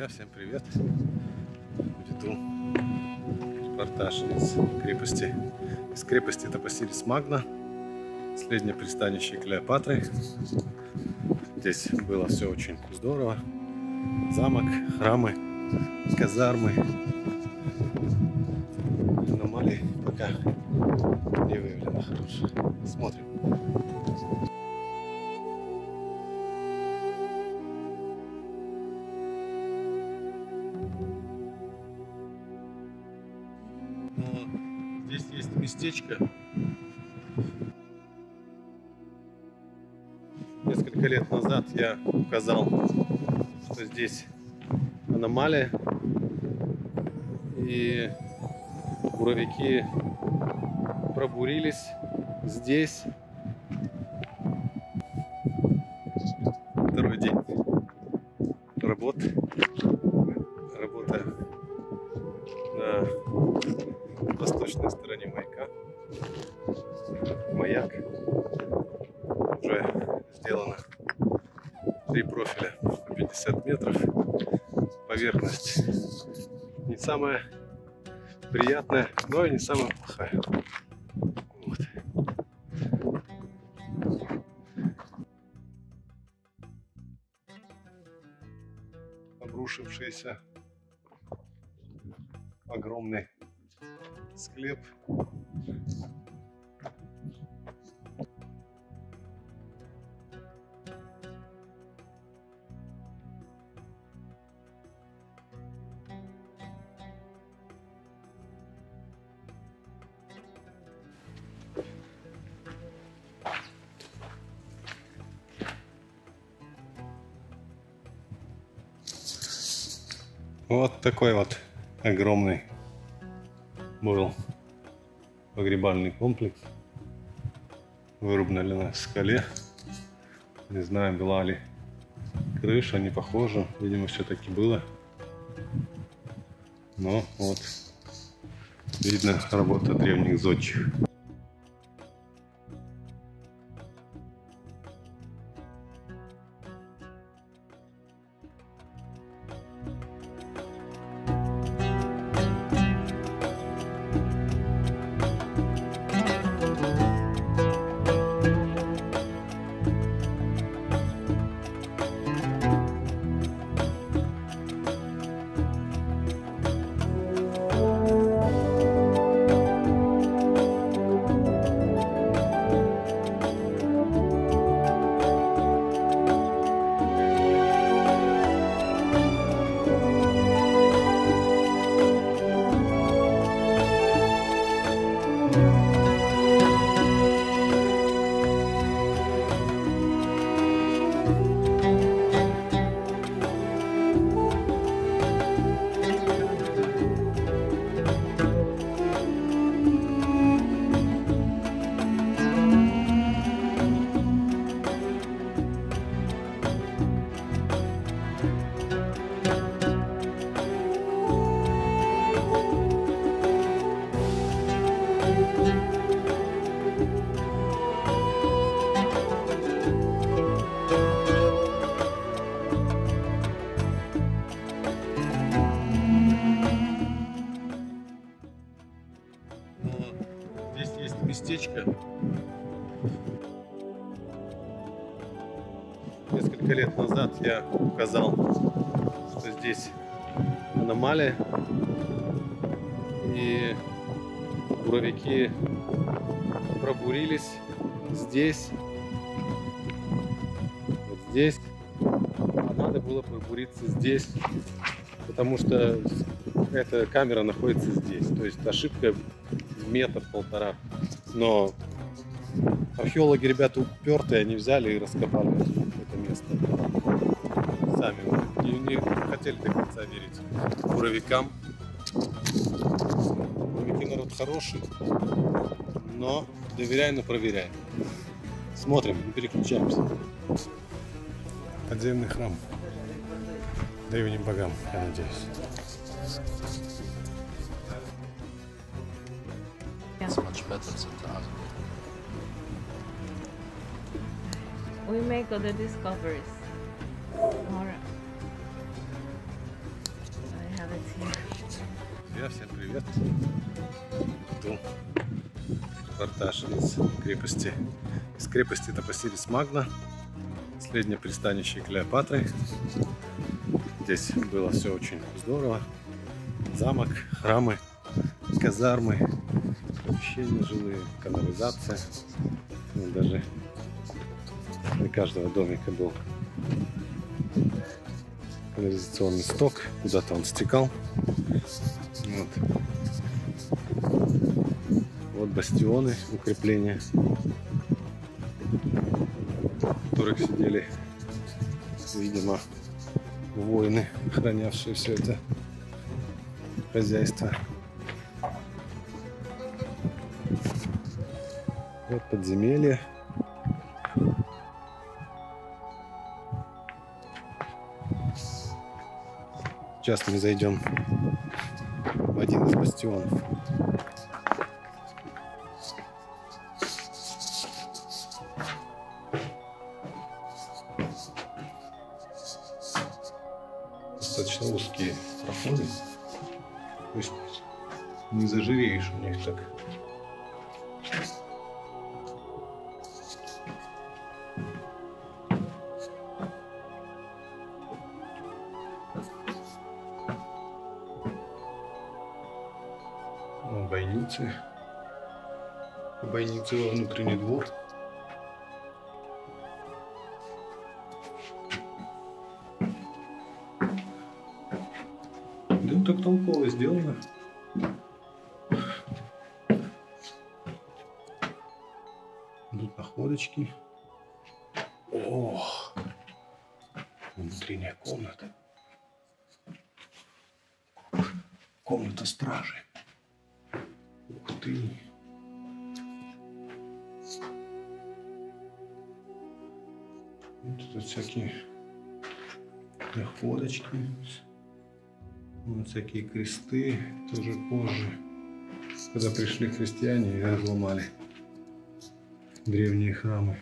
друзья, всем привет! Веду репортаж из крепости Топосирис Магна, последнее пристанище Клеопатры. Здесь было все очень здорово: замок, храмы, казармы. Аномалий пока не выявлено хороших. Смотрим. Здесь есть местечко. Несколько лет назад я указал, что здесь аномалия, и буровики пробурились здесь. Второй день работа на восточной стороне маяка. Маяк. Уже сделано 3 профиля по 50 метров. Поверхность не самая приятная, но и не самая плохая. Вот. Обрушившийся огромный склеп. Вот такой вот огромный был погребальный комплекс, вырубленный на скале. Не знаю, была ли крыша, не похоже. Видимо, все-таки было. Но вот видно работа древних зодчих. Здесь есть местечко. Несколько лет назад я указал, что здесь аномалия, и буровики пробурились здесь, вот здесь, а надо было пробуриться здесь, потому что эта камера находится здесь, то есть ошибка метр-полтора. Но археологи, ребята упертые, они взяли и раскопали это место сами. Не хотели до конца верить буровикам. Буровики народ хороший, но доверяй, но проверяй. Смотрим, не переключаемся. Подземный храм древним богам, я надеюсь. Much better sometimes. We make other discoveries. Alright. Друзья, всем привет! Иду репортаж из крепости Топосирис Магна, последнее пристанище Клеопатры. Здесь было все очень здорово. Замок, храмы, казармы, помещения жилые, канализация. Даже для каждого домика был канализационный сток, куда-то он стекал. Вот бастионы, укрепления, в которых сидели, видимо, воины, охранявшие все это хозяйство. Вот подземелье. Сейчас мы зайдем в один из бастионов. Достаточно узкие проходы. То есть не зажиреешь у них так. Бойницы во внутренний двор. Да, так толково сделано. Тут находочки. О, внутренняя комната. Комната стражи. Ух ты! Тут всякие находочки. Вот всякие кресты. Тоже позже, когда пришли христиане и разломали древние храмы.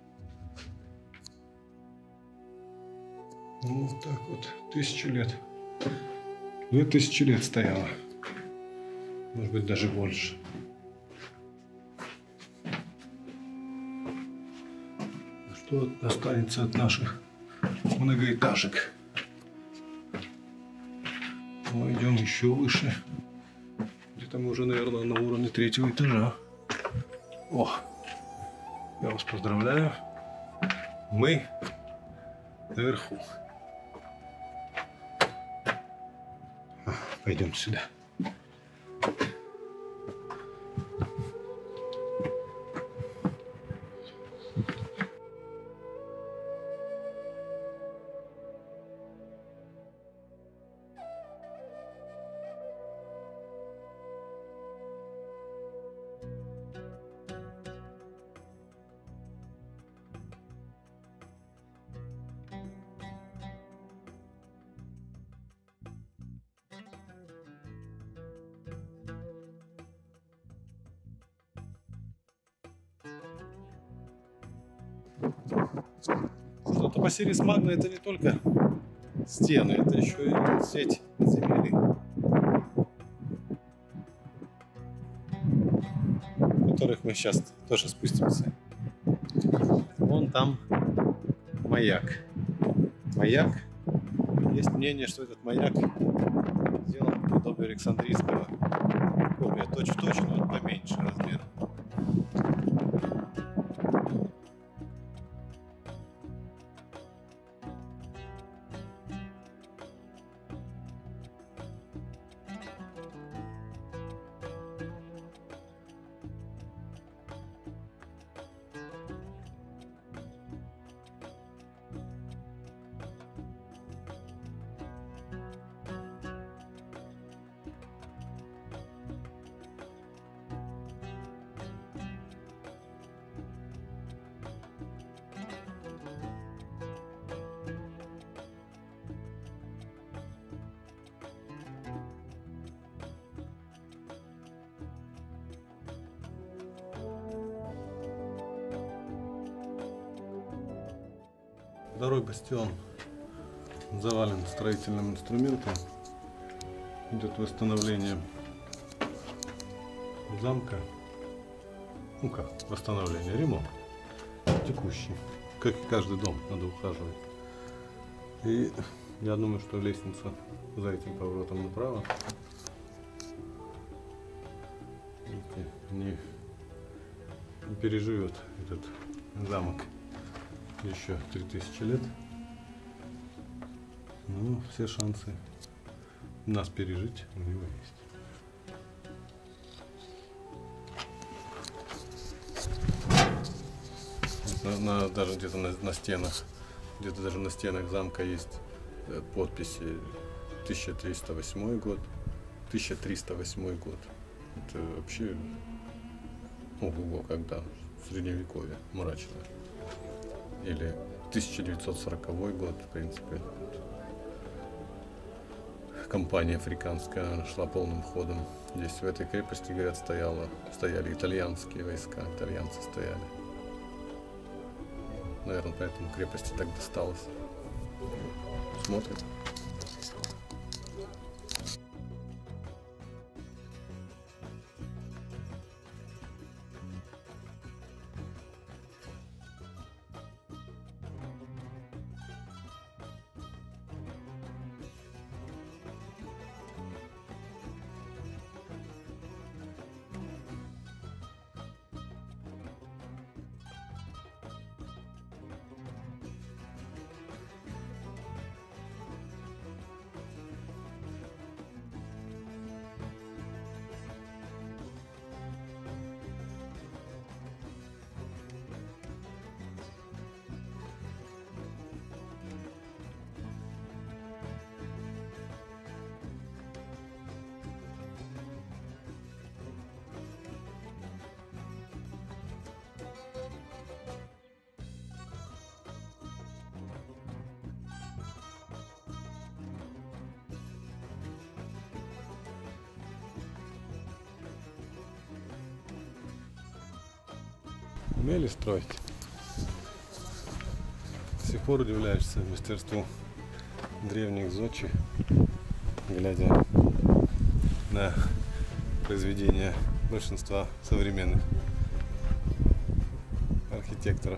Вот так вот. 1000 лет. 2000 лет стояло. Может быть, даже больше. Что останется от наших многоэтажек? Мы идем еще выше. Где-то мы уже, наверное, на уровне 3-го этажа. О, я вас поздравляю. Мы наверху. Пойдем сюда. Что Топосирис Магна — это не только стены, это еще и сеть подземелий, в которых мы сейчас тоже спустимся. Вон там маяк. Маяк. Есть мнение, что этот маяк сделан по подобию Александрийского. Копия точь-в-точь, но он поменьше размером. Второй бастион завален строительным инструментом. идет восстановление замка. Ну как, восстановление, ремонт текущий. Как и каждый дом, надо ухаживать. И я думаю, что лестница за этим поворотом направо не переживет этот замок еще 3000 лет. Ну, все шансы нас пережить у него есть. Даже где-то на стенах, где-то даже на стенах замка есть подписи 1308 год, 1308 год. Это вообще, ого, когда в средневековье, мрачно. Или 1940 год, в принципе. Компания африканская шла полным ходом. Здесь в этой крепости, говорят, стояли итальянские войска, итальянцы стояли. Наверное, поэтому крепости так досталось. Смотрим. Умели строить. До сих пор удивляешься мастерству древних зодчих, глядя на произведения большинства современных архитекторов.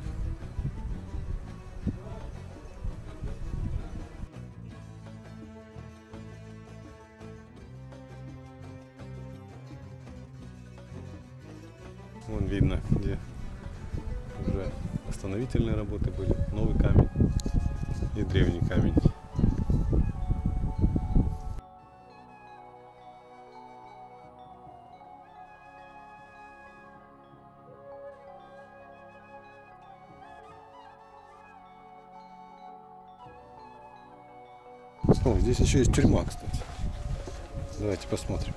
Вон видно, где уже восстановительные работы были, новый камень и древний камень. О, здесь еще есть тюрьма, кстати. Давайте посмотрим.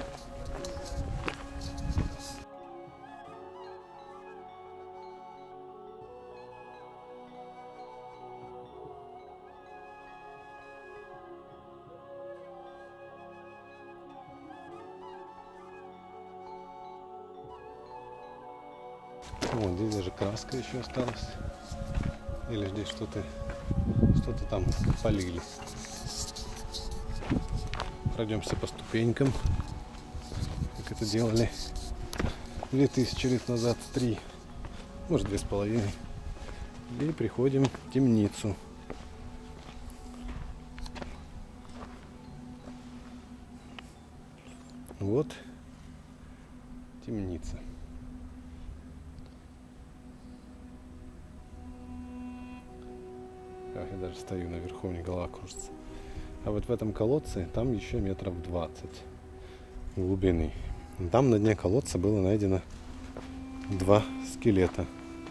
Вот здесь даже краска еще осталась. Или здесь что-то там полили. Пройдемся по ступенькам, как это делали 2000 лет назад, 3, может 2,5. И приходим в темницу. Вот темница. Я даже стою наверху, мне голова кружится. А вот в этом колодце там еще метров 20 глубины. Там на дне колодца было найдено 2 скелета.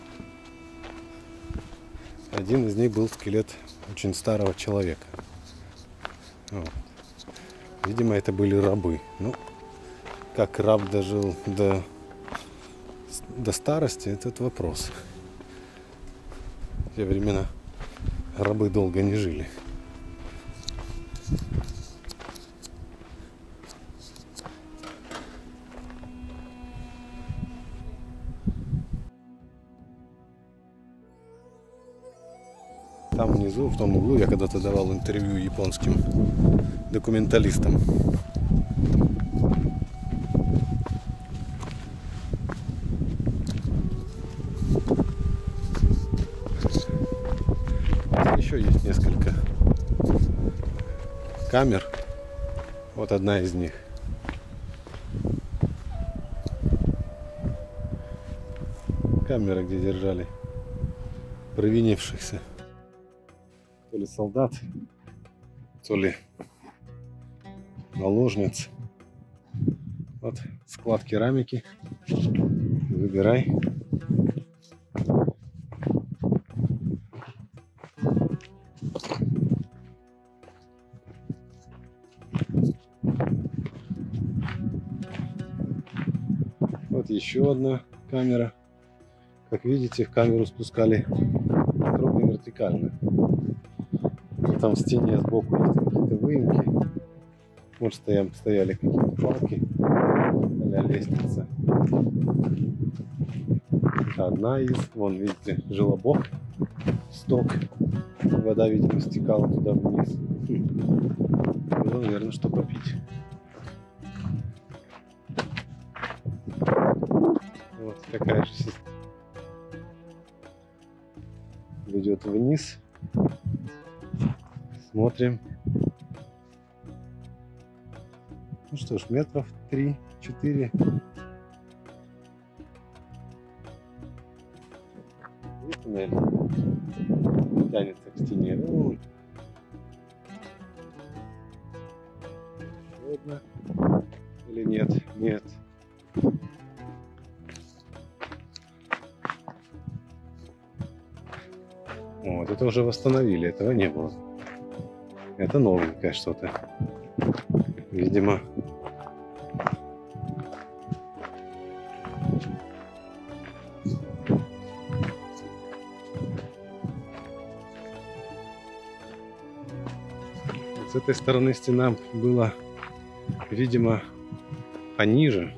Один из них был скелет очень старого человека. Вот. Видимо, это были рабы. Ну, как раб дожил до старости, этот вопрос. В те времена рабы долго не жили. Там внизу, в том углу, я когда-то давал интервью японским документалистам. камер. Вот одна из них. Камера, где держали провинившихся. То ли солдат, то ли наложниц. Вот склад керамики. Выбирай. Вот еще одна камера. Как видите, в камеру спускали строго вертикально. Там в стене сбоку есть какие-то выемки. Вот стояли какие-то палки а-ля лестница. Это одна из. Вон, видите, желобок, сток. Вода, видимо, стекала туда вниз. Было, наверное, что попить. Вот такая же система. Ведет вниз. Смотрим. Ну что ж, метров 3-4. И туннель тянется к стене. Вон. Еще одна. Или нет? Нет. Вот это уже восстановили, этого не было. Это новенькое что-то. Видимо. Вот с этой стороны стена была, видимо, пониже.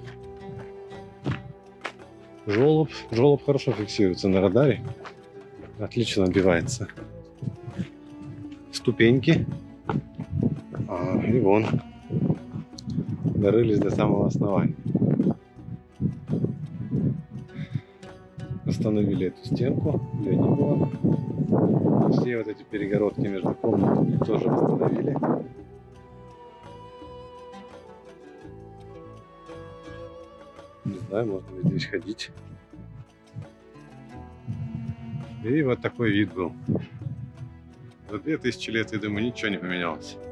Желоб хорошо фиксируется на радаре. Отлично отбивается. Ступеньки. И вон. Дорылись до самого основания. Остановили эту стенку. Ее не было. Все вот эти перегородки между комнатами тоже восстановили. Не знаю, можно ли здесь ходить. И вот такой вид был. За 2000 лет, я думаю, ничего не поменялось.